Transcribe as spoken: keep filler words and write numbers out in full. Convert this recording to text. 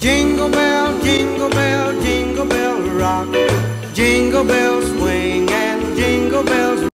Jingle bell, jingle bell, jingle bell rock. Jingle bells swing and jingle bells